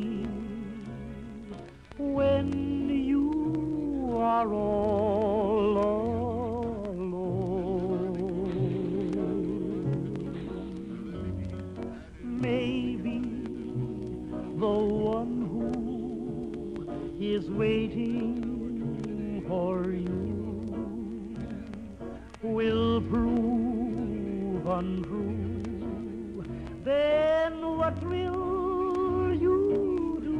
when you are all alone. Maybe the one who is waiting for you will prove untrue. Then what will you do?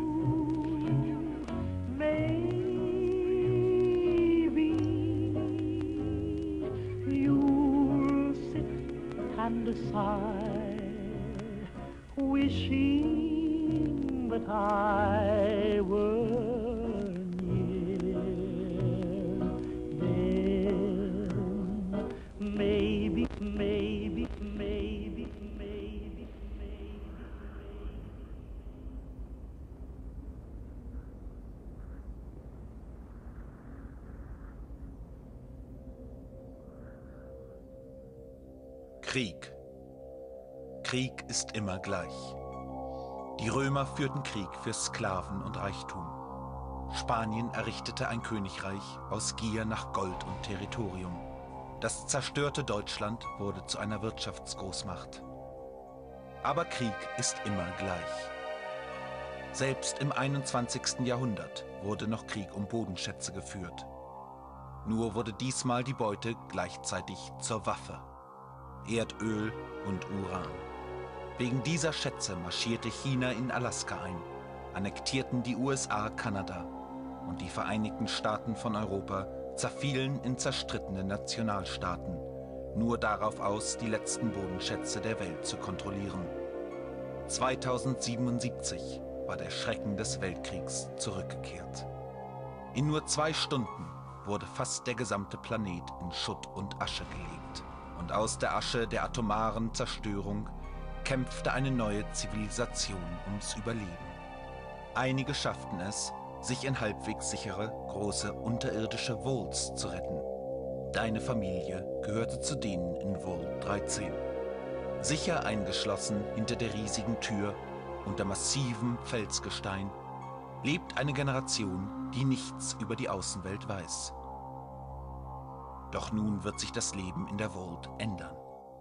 Maybe you'll sit and sigh, wishing that I were near. Then maybe, maybe, maybe, maybe, maybe. Krieg. Krieg ist immer gleich. Die Römer führten Krieg für Sklaven und Reichtum. Spanien errichtete ein Königreich aus Gier nach Gold und Territorium. Das zerstörte Deutschland wurde zu einer Wirtschaftsgroßmacht. Aber Krieg ist immer gleich. Selbst im 21. Jahrhundert wurde noch Krieg um Bodenschätze geführt. Nur wurde diesmal die Beute gleichzeitig zur Waffe. Erdöl und Uran. Wegen dieser Schätze marschierte China in Alaska ein, annektierten die USA Kanada und die Vereinigten Staaten von Europa zerfielen in zerstrittene Nationalstaaten, nur darauf aus, die letzten Bodenschätze der Welt zu kontrollieren. 2077 war der Schrecken des Weltkriegs zurückgekehrt. In nur 2 Stunden wurde fast der gesamte Planet in Schutt und Asche gelegt. Und aus der Asche der atomaren Zerstörung kämpfte eine neue Zivilisation ums Überleben. Einige schafften es, sich in halbwegs sichere, große unterirdische Vaults zu retten. Deine Familie gehörte zu denen in Vault 13. Sicher eingeschlossen hinter der riesigen Tür, unter massivem Felsgestein, lebt eine Generation, die nichts über die Außenwelt weiß. Doch nun wird sich das Leben in der Vault ändern.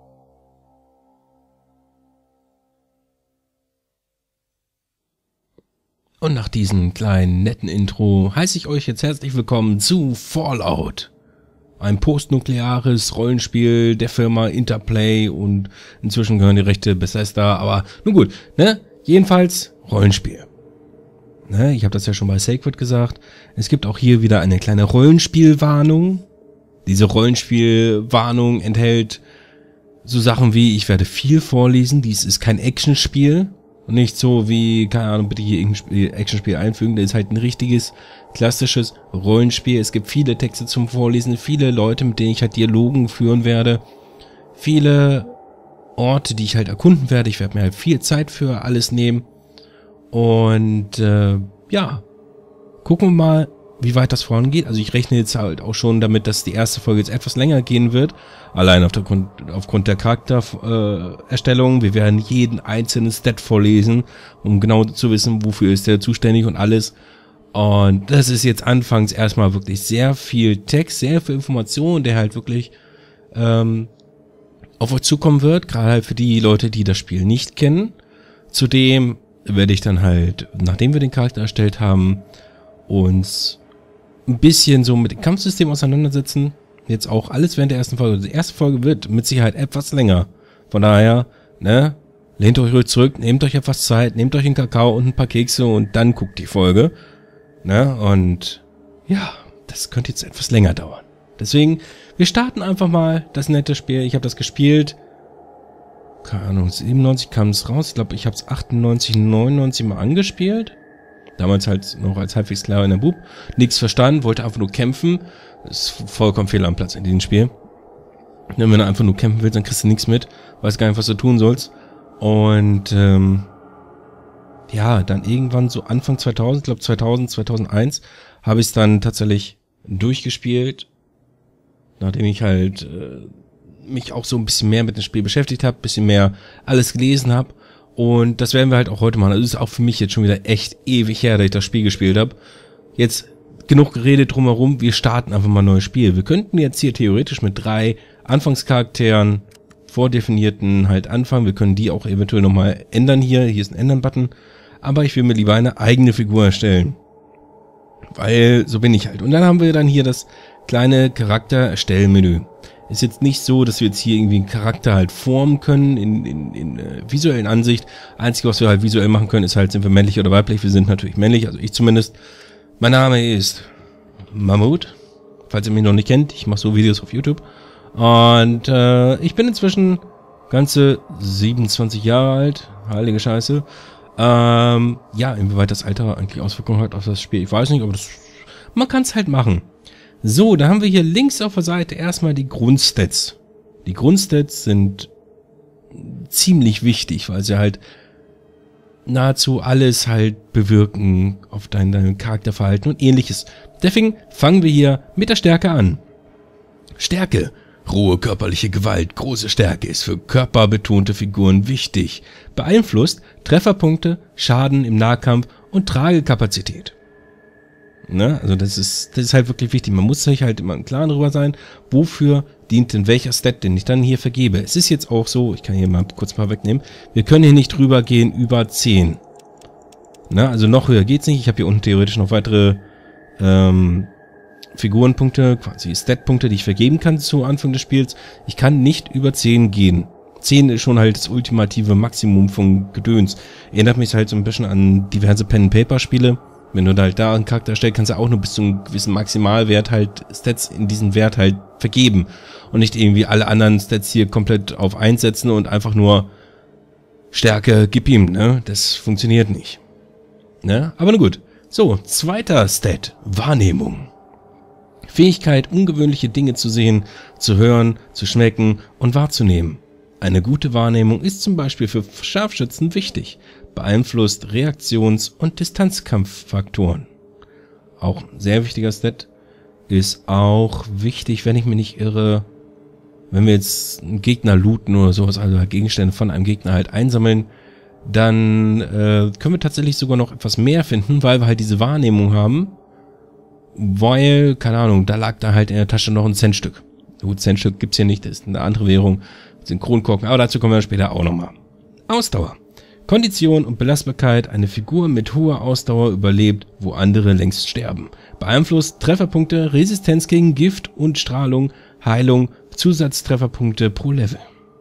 Und nach diesem kleinen netten Intro heiße ich euch jetzt herzlich willkommen zu Fallout. Ein postnukleares Rollenspiel der Firma Interplay und inzwischen gehören die Rechte Bethesda, aber nun gut, ne? Jedenfalls Rollenspiel. Ne? Ich habe das ja schon bei Sacred gesagt. Es gibt auch hier wieder eine kleine Rollenspielwarnung. Diese Rollenspielwarnung enthält so Sachen wie, ich werde viel vorlesen, dies ist kein Actionspiel. Und nicht so wie, keine Ahnung, bitte hier irgendein Actionspiel einfügen. Das ist halt ein richtiges, klassisches Rollenspiel. Es gibt viele Texte zum Vorlesen, viele Leute, mit denen ich halt Dialogen führen werde. Viele Orte, die ich halt erkunden werde. Ich werde mir halt viel Zeit für alles nehmen. Und ja, gucken wir mal, wie weit das vorangeht. Also ich rechne jetzt halt auch schon damit, dass die erste Folge jetzt etwas länger gehen wird. Allein aufgrund der Charaktererstellung. Wir werden jeden einzelnen Stat vorlesen, um genau zu wissen, wofür ist der zuständig und alles. Und das ist jetzt anfangs erstmal wirklich sehr viel Text, sehr viel Information, der halt wirklich auf euch zukommen wird. Gerade halt für die Leute, die das Spiel nicht kennen. Zudem werde ich dann halt, nachdem wir den Charakter erstellt haben, uns ein bisschen so mit dem Kampfsystem auseinandersetzen. Jetzt auch alles während der ersten Folge. Die erste Folge wird mit Sicherheit etwas länger. Von daher, ne, lehnt euch ruhig zurück, nehmt euch etwas Zeit, nehmt euch einen Kakao und ein paar Kekse und dann guckt die Folge. Ne, und ja, das könnte jetzt etwas länger dauern. Deswegen, wir starten einfach mal das nette Spiel. Ich habe das gespielt. Keine Ahnung, 97 kam es raus. Ich glaube, ich habe es 98, 99 mal angespielt. Damals halt noch als halbwegs kleiner Bub. Nichts verstanden, wollte einfach nur kämpfen. Das ist vollkommen fehl am Platz in diesem Spiel. Wenn du einfach nur kämpfen willst, dann kriegst du nichts mit. Weißt gar nicht, was du tun sollst. Und ja, dann irgendwann so Anfang 2000, ich glaube 2000, 2001, habe ich es dann tatsächlich durchgespielt. Nachdem ich halt mich auch so ein bisschen mehr mit dem Spiel beschäftigt habe, bisschen mehr alles gelesen habe. Und das werden wir halt auch heute machen. Also ist auch für mich jetzt schon wieder echt ewig her, dass ich das Spiel gespielt habe. Jetzt genug geredet drumherum, wir starten einfach mal ein neues Spiel. Wir könnten jetzt hier theoretisch mit 3 Anfangscharakteren vordefinierten halt anfangen. Wir können die auch eventuell nochmal ändern hier. Hier ist ein Ändern-Button. Aber ich will mir lieber eine eigene Figur erstellen. Weil so bin ich halt. Und dann haben wir dann hier das kleine Charakter-Erstellen-Menü. Ist jetzt nicht so, dass wir jetzt hier irgendwie einen Charakter halt formen können in visuellen Ansicht. Einzige, was wir halt visuell machen können, ist halt, sind wir männlich oder weiblich. Wir sind natürlich männlich, also ich zumindest. Mein Name ist Mammut. Falls ihr mich noch nicht kennt, ich mache so Videos auf YouTube. Und ich bin inzwischen ganze 27 Jahre alt. Heilige Scheiße. Ja, inwieweit das Alter eigentlich Auswirkungen hat auf das Spiel, ich weiß nicht, aber man kann es halt machen. So, da haben wir hier links auf der Seite erstmal die Grundstats. Die Grundstats sind ziemlich wichtig, weil sie halt nahezu alles halt bewirken auf dein Charakterverhalten und ähnliches. Deswegen fangen wir hier mit der Stärke an. Stärke. Rohe körperliche Gewalt, große Stärke ist für körperbetonte Figuren wichtig. Beeinflusst Trefferpunkte, Schaden im Nahkampf und Tragekapazität. Ne? Also das ist halt wirklich wichtig. Man muss sich halt immer im Klaren darüber sein, wofür dient denn welcher Stat, den ich dann hier vergebe. Es ist jetzt auch so, ich kann hier mal kurz mal wegnehmen, wir können hier nicht drüber gehen über 10. Ne? Also noch höher geht's nicht. Ich habe hier unten theoretisch noch weitere Figurenpunkte, quasi Statpunkte, die ich vergeben kann zu Anfang des Spiels. Ich kann nicht über 10 gehen. 10 ist schon halt das ultimative Maximum von Gedöns. Erinnert mich halt so ein bisschen an diverse Pen-and-Paper-Spiele. Wenn du halt da einen Charakter erstellst, kannst du auch nur bis zu einem gewissen Maximalwert halt Stats in diesen Wert halt vergeben. Und nicht irgendwie alle anderen Stats hier komplett auf 1 setzen und einfach nur Stärke, gib ihm, ne? Das funktioniert nicht. Ne? Aber na gut. So, zweiter Stat. Wahrnehmung. Fähigkeit, ungewöhnliche Dinge zu sehen, zu hören, zu schmecken und wahrzunehmen. Eine gute Wahrnehmung ist zum Beispiel für Scharfschützen wichtig, beeinflusst Reaktions- und Distanzkampffaktoren. Auch ein sehr wichtiger Stat ist auch wichtig, wenn ich mich nicht irre, wenn wir jetzt einen Gegner looten oder sowas, also Gegenstände von einem Gegner halt einsammeln, dann können wir tatsächlich sogar noch etwas mehr finden, weil wir halt diese Wahrnehmung haben. Weil, keine Ahnung, da lag da halt in der Tasche noch ein Centstück. Gut, Centstück gibt's hier nicht, das ist eine andere Währung, Synchronkorken, aber dazu kommen wir später auch nochmal. Ausdauer. Kondition und Belastbarkeit. Eine Figur mit hoher Ausdauer überlebt, wo andere längst sterben. Beeinflusst Trefferpunkte, Resistenz gegen Gift und Strahlung, Heilung, Zusatztrefferpunkte pro Level.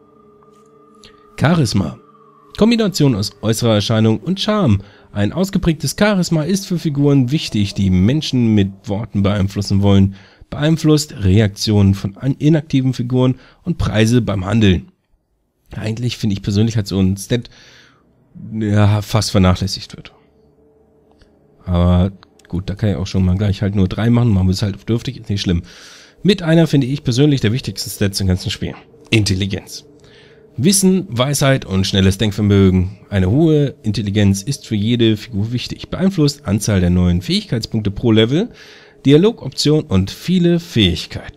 Charisma. Kombination aus äußerer Erscheinung und Charme. Ein ausgeprägtes Charisma ist für Figuren wichtig, die Menschen mit Worten beeinflussen wollen. Beeinflusst Reaktionen von inaktiven Figuren und Preise beim Handeln. Eigentlich finde ich persönlich halt so ein Stat, ja, fast vernachlässigt wird. Aber gut, da kann ich auch schon mal gleich halt nur 3 machen. Machen wir es halt auf dürftig, ist nicht schlimm. Mit einer finde ich persönlich der wichtigste Stat im ganzen Spiel. Intelligenz. Wissen, Weisheit und schnelles Denkvermögen. Eine hohe Intelligenz ist für jede Figur wichtig. Beeinflusst Anzahl der neuen Fähigkeitspunkte pro Level, Dialogoption und viele Fähigkeiten.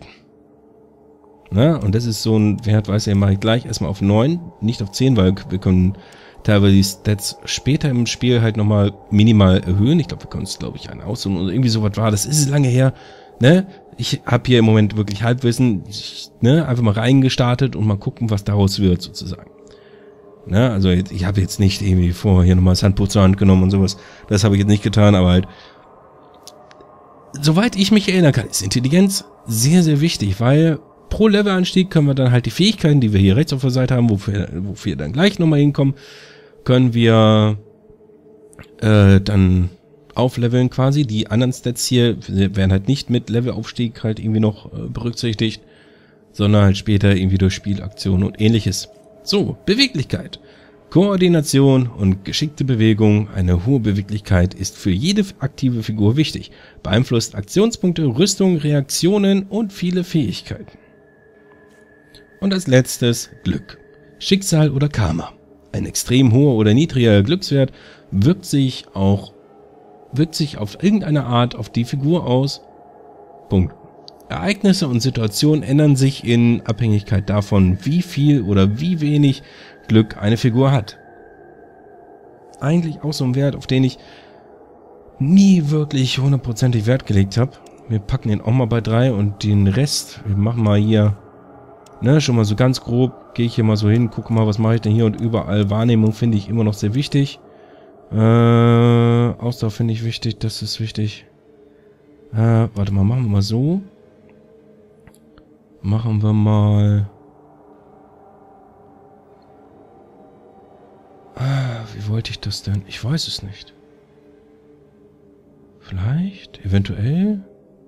Na, und das ist so ein Wert, weiß ich, mache ich gleich erstmal auf 9, nicht auf 10, weil wir können teilweise die Stats später im Spiel halt nochmal minimal erhöhen. Ich glaube, wir können uns, glaube ich, einen aussuchen oder irgendwie sowas war. Das ist lange her, ne? Ich habe hier im Moment wirklich Halbwissen, einfach mal reingestartet und mal gucken, was daraus wird, sozusagen. Ne? Also ich habe jetzt nicht irgendwie vor, hier nochmal das Handbuch zur Hand genommen und sowas. Das habe ich jetzt nicht getan, aber halt, soweit ich mich erinnern kann, ist Intelligenz sehr, sehr wichtig, weil pro Levelanstieg können wir dann halt die Fähigkeiten, die wir hier rechts auf der Seite haben, wofür wir dann gleich nochmal hinkommen, können wir dann aufleveln quasi. Die anderen Stats hier werden halt nicht mit Levelaufstieg halt irgendwie noch berücksichtigt, sondern halt später irgendwie durch Spielaktionen und ähnliches. So, Beweglichkeit. Koordination und geschickte Bewegung. Eine hohe Beweglichkeit ist für jede aktive Figur wichtig. Beeinflusst Aktionspunkte, Rüstung, Reaktionen und viele Fähigkeiten. Und als letztes Glück. Schicksal oder Karma. Ein extrem hoher oder niedriger Glückswert wirkt sich auf irgendeine Art auf die Figur aus. Punkt. Ereignisse und Situationen ändern sich in Abhängigkeit davon, wie viel oder wie wenig Glück eine Figur hat. eigentlich auch so ein Wert, auf den ich nie wirklich hundertprozentig Wert gelegt habe. Wir packen den auch mal bei 3 und den Rest, wir machen mal hier, ne, schon mal so ganz grob, gehe ich hier mal so hin, gucke mal, was mache ich denn hier und überall. Wahrnehmung finde ich immer noch sehr wichtig. Ausdauer finde ich wichtig, das ist wichtig. Warte mal, machen wir mal so. Machen wir mal... wie wollte ich das denn? Ich weiß es nicht. Vielleicht? Eventuell?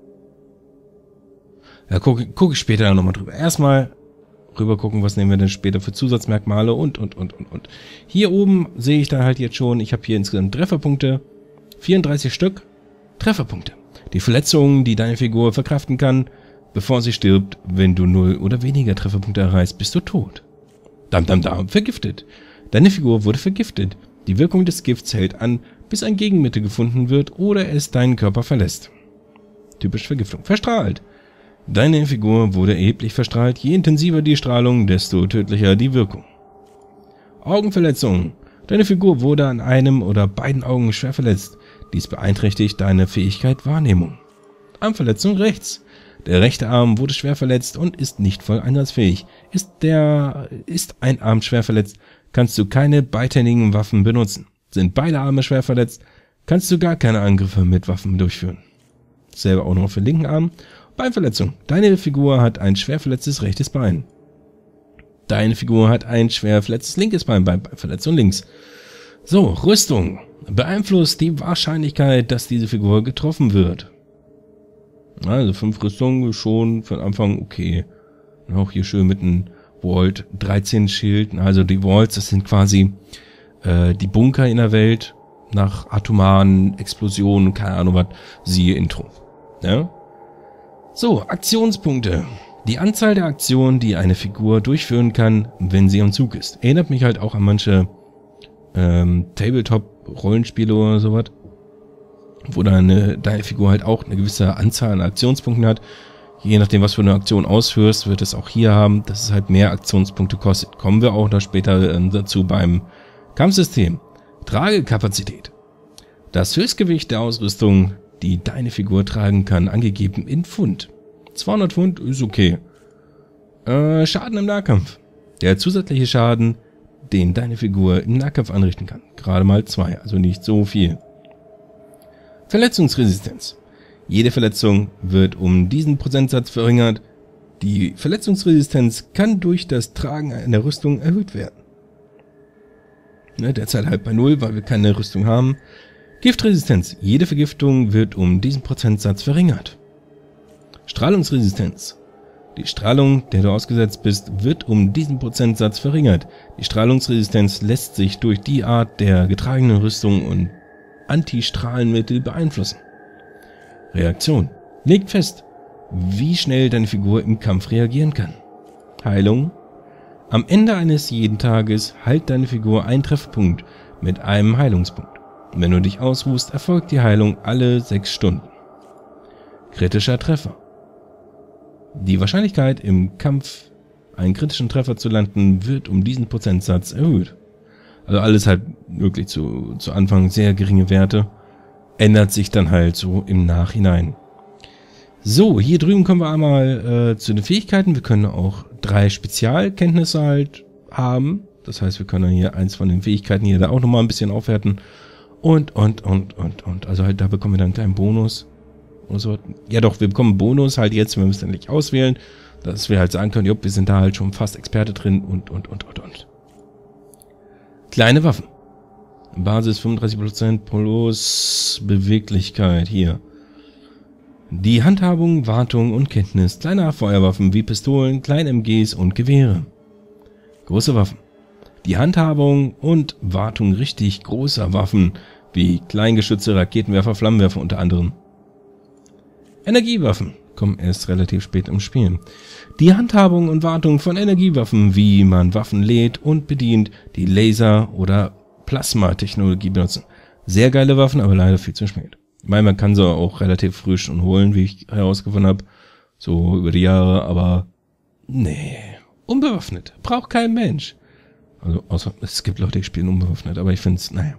Ja, guck ich später nochmal drüber. Erstmal rüber gucken, was nehmen wir denn später für Zusatzmerkmale und. Hier oben sehe ich dann halt jetzt schon, ich habe hier insgesamt Trefferpunkte. 34 Stück Trefferpunkte. Die Verletzungen, die deine Figur verkraften kann, bevor sie stirbt. Wenn du 0 oder weniger Trefferpunkte erreichst, bist du tot. Vergiftet. Deine Figur wurde vergiftet. Die Wirkung des Gifts hält an, bis ein Gegenmittel gefunden wird oder es deinen Körper verlässt. Typisch Vergiftung. Verstrahlt. Deine Figur wurde erheblich verstrahlt. Je intensiver die Strahlung, desto tödlicher die Wirkung. Augenverletzung. Deine Figur wurde an einem oder beiden Augen schwer verletzt. Dies beeinträchtigt deine Fähigkeit Wahrnehmung. Armverletzung rechts. Der rechte Arm wurde schwer verletzt und ist nicht voll einsatzfähig. Ist ein Arm schwer verletzt, kannst du keine beidhändigen Waffen benutzen. Sind beide Arme schwer verletzt, kannst du gar keine Angriffe mit Waffen durchführen. Selber auch noch für den linken Arm. Beinverletzung. Deine Figur hat ein schwer verletztes rechtes Bein. Deine Figur hat ein schwer verletztes linkes Bein bei Beinverletzung links. So, Rüstung. Beeinflusst die Wahrscheinlichkeit, dass diese Figur getroffen wird. Also 5 Rüstungen schon für den Anfang okay. Auch hier schön mit einem Vault, 13 Schild. Also die Vaults, das sind quasi die Bunker in der Welt nach atomaren Explosionen, keine Ahnung was, siehe Intro. Ja? So, Aktionspunkte. Die Anzahl der Aktionen, die eine Figur durchführen kann, wenn sie am Zug ist. Erinnert mich halt auch an manche Tabletop-Rollenspiele oder sowas, wo deine Figur halt auch eine gewisse Anzahl an Aktionspunkten hat. Je nachdem, was für eine Aktion ausführst, wird es auch hier haben, dass es halt mehr Aktionspunkte kostet. Kommen wir auch noch später dazu beim Kampfsystem. Tragekapazität. Das Höchstgewicht der Ausrüstung, die deine Figur tragen kann, angegeben in Pfund. 200 Pfund ist okay. Schaden im Nahkampf. Der zusätzliche Schaden, den deine Figur im Nahkampf anrichten kann. Gerade mal 2, also nicht so viel. Verletzungsresistenz. Jede Verletzung wird um diesen Prozentsatz verringert. Die Verletzungsresistenz kann durch das Tragen einer Rüstung erhöht werden. Derzeit halt bei 0, weil wir keine Rüstung haben. Giftresistenz. Jede Vergiftung wird um diesen Prozentsatz verringert. Strahlungsresistenz. Die Strahlung, der du ausgesetzt bist, wird um diesen Prozentsatz verringert. Die Strahlungsresistenz lässt sich durch die Art der getragenen Rüstung und Antistrahlenmittel beeinflussen. Reaktion. Legt fest, wie schnell deine Figur im Kampf reagieren kann. Heilung. Am Ende eines jeden Tages heilt deine Figur einen Trefferpunkt mit einem Heilungspunkt. Wenn du dich ausruhst, erfolgt die Heilung alle 6 Stunden. Kritischer Treffer. Die Wahrscheinlichkeit im Kampf einen kritischen Treffer zu landen wird um diesen Prozentsatz erhöht. Also alles halt wirklich zu Anfang sehr geringe Werte. Ändert sich dann halt so im Nachhinein. So, hier drüben kommen wir einmal zu den Fähigkeiten. Wir können auch 3 Spezialkenntnisse halt haben. Das heißt, wir können hier eins von den Fähigkeiten hier da auch nochmal ein bisschen aufwerten. Und. Also halt, da bekommen wir dann einen kleinen Bonus. Oder so. Ja doch, wir bekommen einen Bonus halt jetzt, wenn wir es dann nicht auswählen. Dass wir halt sagen können, wir sind da halt schon fast Experte drin und. Kleine Waffen. Basis 35% plus Beweglichkeit hier. Die Handhabung, Wartung und Kenntnis kleiner Feuerwaffen wie Pistolen, Klein-MGs und Gewehre. Große Waffen. Die Handhabung und Wartung richtig großer Waffen wie Kleingeschütze, Raketenwerfer, Flammenwerfer unter anderem. Energiewaffen kommen erst relativ spät im Spiel. Die Handhabung und Wartung von Energiewaffen, wie man Waffen lädt und bedient, die Laser- oder Plasma-Technologie benutzen. Sehr geile Waffen, aber leider viel zu spät. Ich meine, man kann sie auch relativ früh schon holen, wie ich herausgefunden habe. So über die Jahre, aber nee. Unbewaffnet. Braucht kein Mensch. Also, außer es gibt Leute, die spielen unbewaffnet, aber ich finde es, naja.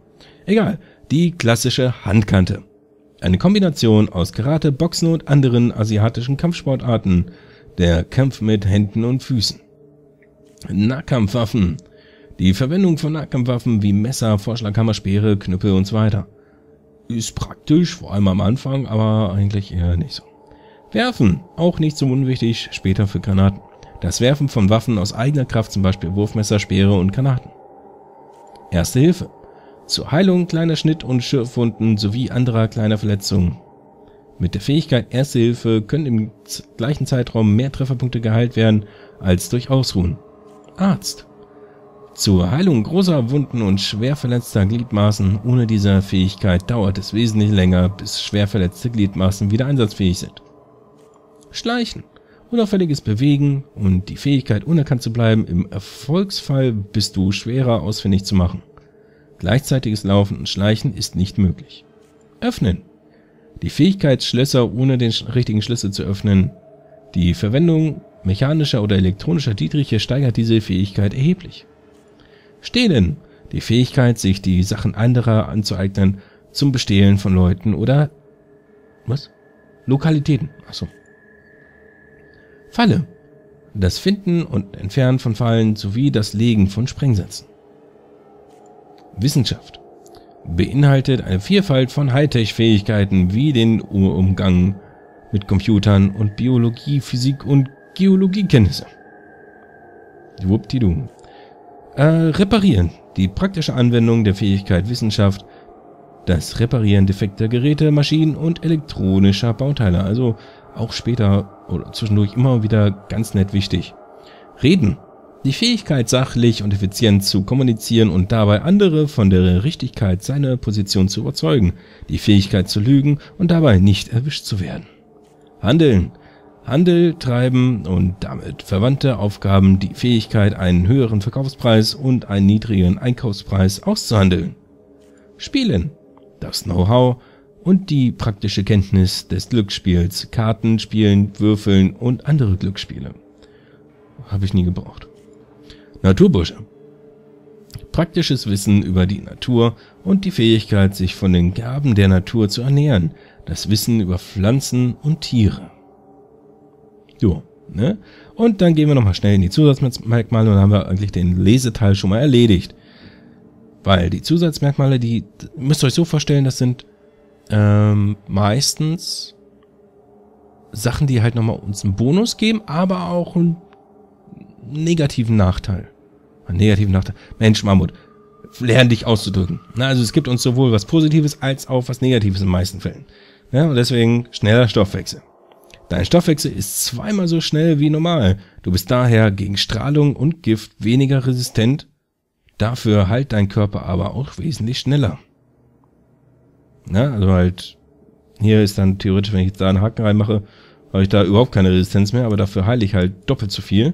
Egal, die klassische Handkante. Eine Kombination aus Karate, Boxen und anderen asiatischen Kampfsportarten. Der Kampf mit Händen und Füßen. Nahkampfwaffen. Die Verwendung von Nahkampfwaffen wie Messer, Vorschlaghammer, Speere, Knüppel und so weiter. Ist praktisch, vor allem am Anfang, aber eigentlich eher nicht so. Werfen, auch nicht so unwichtig, später für Granaten. Das Werfen von Waffen aus eigener Kraft, zum Beispiel Wurfmesser, Speere und Granaten. Erste Hilfe. Zur Heilung kleiner Schnitt- und Schürfwunden sowie anderer kleiner Verletzungen. Mit der Fähigkeit Erste Hilfe können im gleichen Zeitraum mehr Trefferpunkte geheilt werden als durch Ausruhen. Arzt. Zur Heilung großer Wunden und schwer verletzter Gliedmaßen. Ohne diese Fähigkeit dauert es wesentlich länger, bis schwer verletzte Gliedmaßen wieder einsatzfähig sind. Schleichen. Unauffälliges Bewegen und die Fähigkeit, unerkannt zu bleiben. Im Erfolgsfall bist du schwerer ausfindig zu machen. Gleichzeitiges Laufen und Schleichen ist nicht möglich. Öffnen. Die Fähigkeit, Schlösser ohne den richtigen Schlüssel zu öffnen. Die Verwendung mechanischer oder elektronischer Dietriche steigert diese Fähigkeit erheblich. Stehlen. Die Fähigkeit, sich die Sachen anderer anzueignen, zum Bestehlen von Leuten oder Lokalitäten. Achso. Falle. Das Finden und Entfernen von Fallen sowie das Legen von Sprengsätzen. Wissenschaft. Beinhaltet eine Vielfalt von Hightech-Fähigkeiten wie den Umgang mit Computern und Biologie, Physik und Geologiekenntnisse. Wuppdidu. Reparieren. Die praktische Anwendung der Fähigkeit Wissenschaft. Das Reparieren defekter Geräte, Maschinen und elektronischer Bauteile. Also auch später oder zwischendurch immer wieder ganz nett wichtig. Reden. Die Fähigkeit, sachlich und effizient zu kommunizieren und dabei andere von der Richtigkeit seiner Position zu überzeugen. Die Fähigkeit zu lügen und dabei nicht erwischt zu werden. Handeln. Handel treiben und damit verwandte Aufgaben, die Fähigkeit, einen höheren Verkaufspreis und einen niedrigeren Einkaufspreis auszuhandeln. Spielen. Das Know-how und die praktische Kenntnis des Glücksspiels, Karten, Spielen, Würfeln und andere Glücksspiele. Habe ich nie gebraucht. Naturbursche. Praktisches Wissen über die Natur und die Fähigkeit, sich von den Gaben der Natur zu ernähren. Das Wissen über Pflanzen und Tiere. Jo, ne? Und dann gehen wir nochmal schnell in die Zusatzmerkmale und dann haben wir eigentlich den Leseteil schon mal erledigt. Weil die Zusatzmerkmale, die müsst ihr euch so vorstellen, das sind meistens Sachen, die halt nochmal uns einen Bonus geben, aber auch einen negativen Nachteil. Mensch, Mammut, lern dich auszudrücken. Na, also es gibt uns sowohl was Positives als auch was Negatives in den meisten Fällen. Ja, und deswegen schneller Stoffwechsel. Dein Stoffwechsel ist zweimal so schnell wie normal. Du bist daher gegen Strahlung und Gift weniger resistent. Dafür heilt dein Körper aber auch wesentlich schneller. Ja, also halt, hier ist dann theoretisch, wenn ich jetzt da einen Haken reinmache, habe ich da überhaupt keine Resistenz mehr, aber dafür heile ich halt doppelt so viel.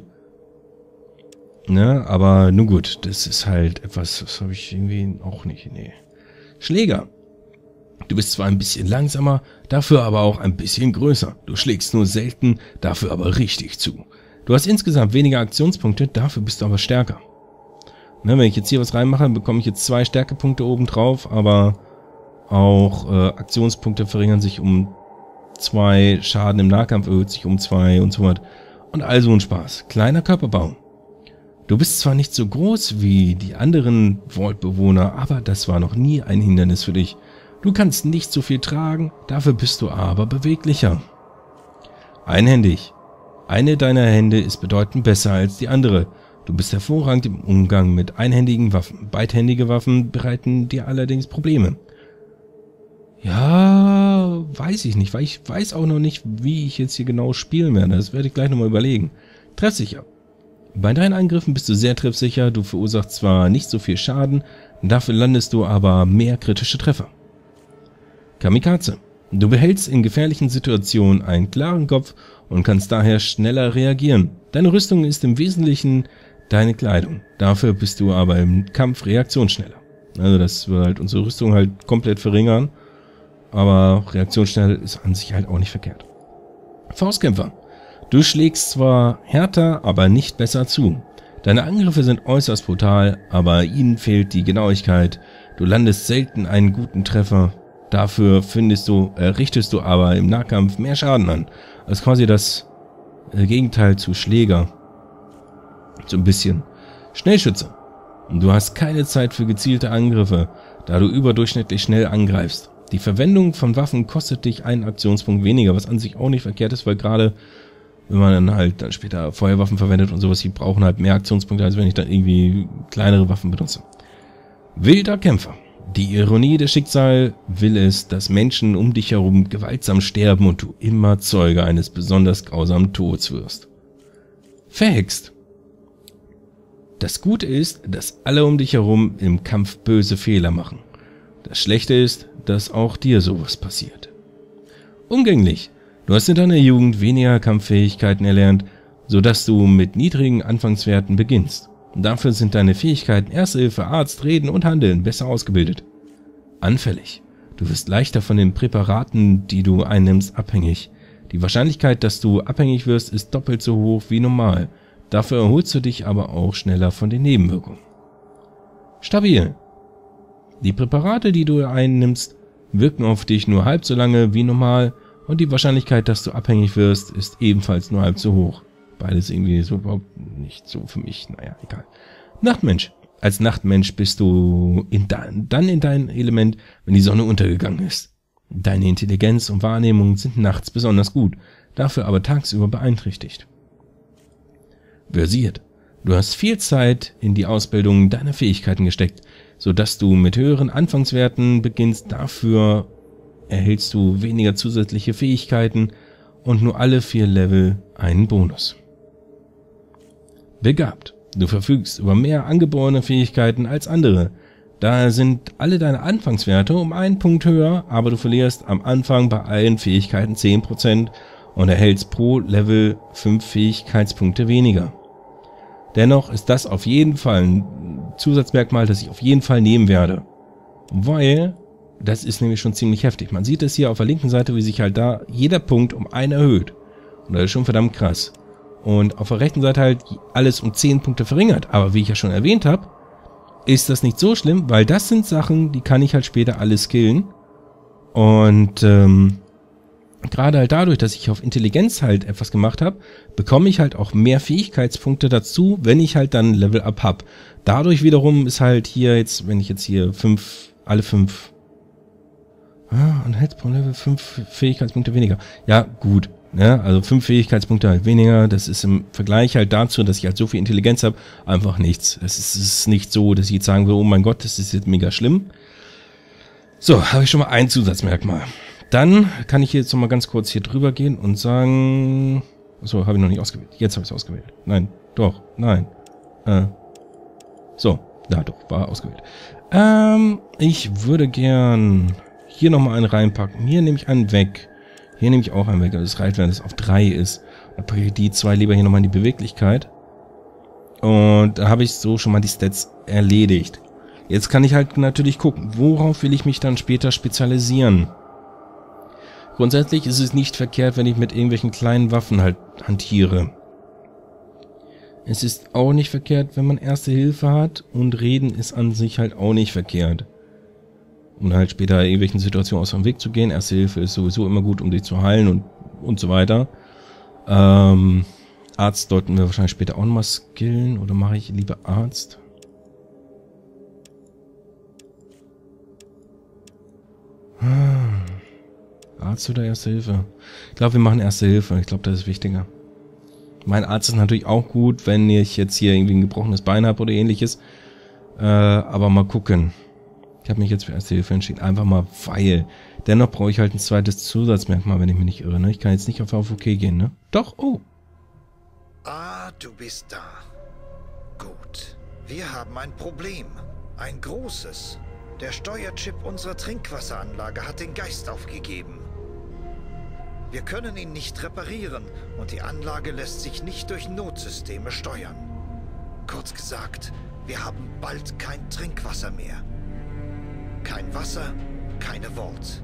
Ja, aber nun gut, das ist halt etwas, das habe ich irgendwie auch nicht, nee. Schläger. Du bist zwar ein bisschen langsamer, dafür aber auch ein bisschen größer. Du schlägst nur selten, dafür aber richtig zu. Du hast insgesamt weniger Aktionspunkte, dafür bist du aber stärker. Ne, wenn ich jetzt hier was reinmache, bekomme ich jetzt 2 Stärkepunkte oben drauf, aber auch Aktionspunkte verringern sich um 2, Schaden im Nahkampf erhöht sich um 2 und so weiter. Und also ein Spaß. Kleiner Körperbau. Du bist zwar nicht so groß wie die anderen Vault-Bewohner, aber das war noch nie ein Hindernis für dich. Du kannst nicht so viel tragen, dafür bist du aber beweglicher. Einhändig. Eine deiner Hände ist bedeutend besser als die andere. Du bist hervorragend im Umgang mit einhändigen Waffen. Beidhändige Waffen bereiten dir allerdings Probleme. Ja, weiß ich nicht, weil ich weiß auch noch nicht, wie ich jetzt hier genau spielen werde. Das werde ich gleich nochmal überlegen. Treffsicher. Bei deinen Angriffen bist du sehr treffsicher, du verursachst zwar nicht so viel Schaden, dafür landest du aber mehr kritische Treffer. Kamikaze. Du behältst in gefährlichen Situationen einen klaren Kopf und kannst daher schneller reagieren. Deine Rüstung ist im Wesentlichen deine Kleidung, dafür bist du aber im Kampf reaktionsschneller. Also das wird halt unsere Rüstung halt komplett verringern, aber reaktionsschnell ist an sich halt auch nicht verkehrt. Faustkämpfer. Du schlägst zwar härter, aber nicht besser zu. Deine Angriffe sind äußerst brutal, aber ihnen fehlt die Genauigkeit, Du landest selten einen guten Treffer. Dafür richtest du aber im Nahkampf mehr Schaden an. Das ist quasi das Gegenteil zu Schläger. So ein bisschen. Schnellschütze. Du hast keine Zeit für gezielte Angriffe, da du überdurchschnittlich schnell angreifst. Die Verwendung von Waffen kostet dich einen Aktionspunkt weniger, was an sich auch nicht verkehrt ist, weil gerade wenn man dann halt dann später Feuerwaffen verwendet und sowas, die brauchen halt mehr Aktionspunkte, als wenn ich dann irgendwie kleinere Waffen benutze. Wilder Kämpfer. Die Ironie des Schicksals will es, dass Menschen um dich herum gewaltsam sterben und du immer Zeuge eines besonders grausamen Todes wirst. Verhext. Das Gute ist, dass alle um dich herum im Kampf böse Fehler machen. Das Schlechte ist, dass auch dir sowas passiert. Umgänglich. Du hast in deiner Jugend weniger Kampffähigkeiten erlernt, sodass du mit niedrigen Anfangswerten beginnst. Dafür sind deine Fähigkeiten Erste Hilfe, Arzt, Reden und Handeln besser ausgebildet. Anfällig. Du wirst leichter von den Präparaten, die du einnimmst, abhängig. Die Wahrscheinlichkeit, dass du abhängig wirst, ist doppelt so hoch wie normal. Dafür erholst du dich aber auch schneller von den Nebenwirkungen. Stabil. Die Präparate, die du einnimmst, wirken auf dich nur halb so lange wie normal und die Wahrscheinlichkeit, dass du abhängig wirst, ist ebenfalls nur halb so hoch. Beides irgendwie so überhaupt nicht so für mich. Naja, egal. Nachtmensch. Als Nachtmensch bist du dann in deinem Element, wenn die Sonne untergegangen ist. Deine Intelligenz und Wahrnehmung sind nachts besonders gut, dafür aber tagsüber beeinträchtigt. Versiert. Du hast viel Zeit in die Ausbildung deiner Fähigkeiten gesteckt, sodass du mit höheren Anfangswerten beginnst. Dafür erhältst du weniger zusätzliche Fähigkeiten und nur alle 4 Level einen Bonus. Begabt. Du verfügst über mehr angeborene Fähigkeiten als andere. Daher sind alle deine Anfangswerte um 1 Punkt höher, aber du verlierst am Anfang bei allen Fähigkeiten 10% und erhältst pro Level 5 Fähigkeitspunkte weniger. Dennoch ist das auf jeden Fall ein Zusatzmerkmal, das ich auf jeden Fall nehmen werde. Weil, das ist nämlich schon ziemlich heftig. Man sieht es hier auf der linken Seite, wie sich halt da jeder Punkt um 1 erhöht. Und das ist schon verdammt krass. Und auf der rechten Seite halt alles um 10 Punkte verringert. Aber wie ich ja schon erwähnt habe, ist das nicht so schlimm, weil das sind Sachen, die kann ich halt später alle skillen. Und gerade halt dadurch, dass ich auf Intelligenz halt etwas gemacht habe, bekomme ich halt auch mehr Fähigkeitspunkte dazu, wenn ich halt dann Level Up habe. Dadurch wiederum ist halt hier jetzt, wenn ich jetzt hier alle 5 und hätte pro Level 5 Fähigkeitspunkte weniger. Ja, gut. Ja, also 5 Fähigkeitspunkte halt weniger, das ist im Vergleich halt dazu, dass ich halt so viel Intelligenz habe, einfach nichts. Es ist nicht so, dass ich jetzt sagen will, oh mein Gott, das ist jetzt mega schlimm. So, habe ich schon mal ein Zusatzmerkmal. Dann kann ich jetzt noch mal ganz kurz hier drüber gehen und sagen, so, habe ich noch nicht ausgewählt. Jetzt habe ich es ausgewählt. Nein, doch, nein. So, da doch, war ausgewählt. Ich würde gern hier nochmal einen reinpacken. Hier nehme ich einen weg. Hier nehme ich auch einen weg. Das reicht, wenn es auf 3 ist. Dann packe ich die 2 lieber hier nochmal in die Beweglichkeit. Und da habe ich so schon mal die Stats erledigt. Jetzt kann ich halt natürlich gucken, worauf will ich mich dann später spezialisieren. Grundsätzlich ist es nicht verkehrt, wenn ich mit irgendwelchen kleinen Waffen halt hantiere. Es ist auch nicht verkehrt, wenn man Erste Hilfe hat, und Reden ist an sich halt auch nicht verkehrt. Um halt später in irgendwelchen Situationen aus dem Weg zu gehen. Erste Hilfe ist sowieso immer gut, um dich zu heilen und so weiter. Arzt sollten wir wahrscheinlich später auch nochmal skillen, oder mache ich lieber Arzt? Arzt oder Erste Hilfe? Ich glaube, wir machen Erste Hilfe. Ich glaube, das ist wichtiger. Mein Arzt ist natürlich auch gut, wenn ich jetzt hier irgendwie ein gebrochenes Bein habe oder ähnliches. Aber mal gucken. Ich habe mich jetzt für Erste Hilfe entschieden. Einfach mal, weil. Dennoch brauche ich halt ein zweites Zusatzmerkmal, wenn ich mich nicht irre. Ne? Ich kann jetzt nicht auf OK gehen, ne? Doch, oh. Ah, du bist da. Gut. Wir haben ein Problem. Ein großes. Der Steuerchip unserer Trinkwasseranlage hat den Geist aufgegeben. Wir können ihn nicht reparieren und die Anlage lässt sich nicht durch Notsysteme steuern. Kurz gesagt, wir haben bald kein Trinkwasser mehr. Kein Wasser, keine Wort.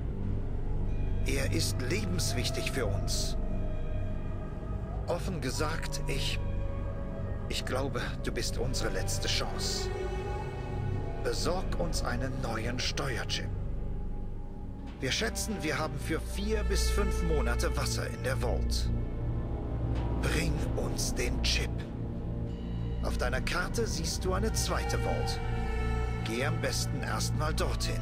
Er ist lebenswichtig für uns. Offen gesagt, ich glaube, du bist unsere letzte Chance. Besorg uns einen neuen Steuerchip. Wir schätzen, wir haben für 4 bis 5 Monate Wasser in der Vault. Bring uns den Chip. Auf deiner Karte siehst du eine zweite Vault. Geh am besten erstmal dorthin.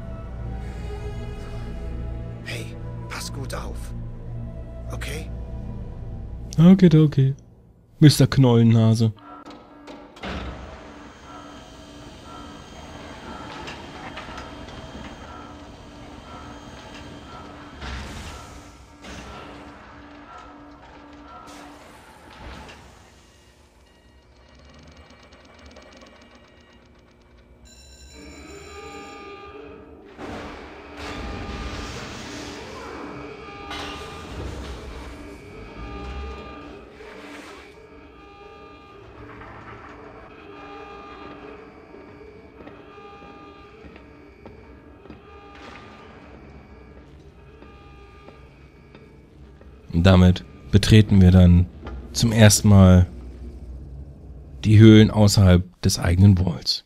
Hey, pass gut auf. Okay? Okay. Mr. Knollennase. Und damit betreten wir dann zum ersten Mal die Höhlen außerhalb des eigenen Walls.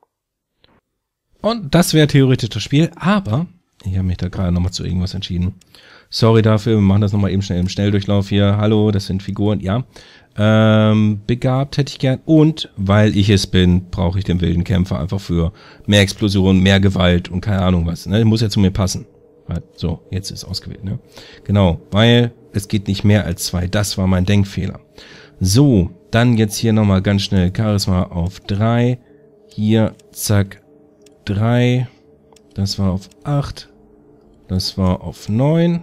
Und das wäre theoretisch das Spiel, aber ich habe mich da gerade nochmal zu irgendwas entschieden. Sorry dafür, wir machen das nochmal eben schnell im Schnelldurchlauf hier. Hallo, das sind Figuren, ja. Begabt hätte ich gern. Und weil ich es bin, brauche ich den wilden Kämpfer einfach für mehr Explosion, mehr Gewalt und keine Ahnung was. Ne? Muss ja zu mir passen. So, jetzt ist ausgewählt, ne? Genau, weil es geht nicht mehr als 2. Das war mein Denkfehler. So, dann jetzt hier nochmal ganz schnell Charisma auf 3. Hier, zack, 3. Das war auf 8. Das war auf 9.